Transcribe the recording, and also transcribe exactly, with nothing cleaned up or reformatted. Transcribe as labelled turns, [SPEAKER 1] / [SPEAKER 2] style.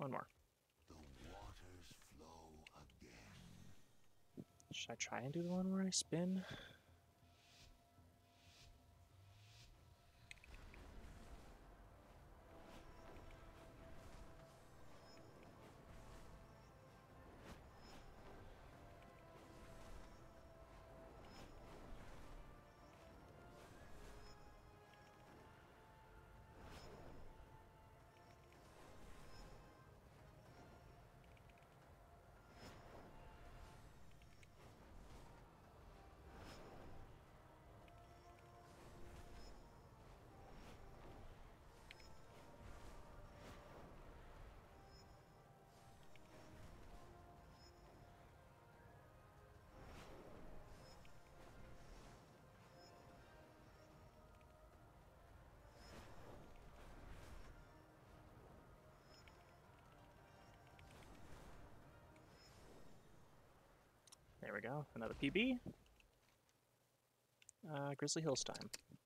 [SPEAKER 1] One more.
[SPEAKER 2] The waters flow again.
[SPEAKER 1] Should I try and do the one where I spin? There we go. Another P B. Uh, Grizzly Hills time.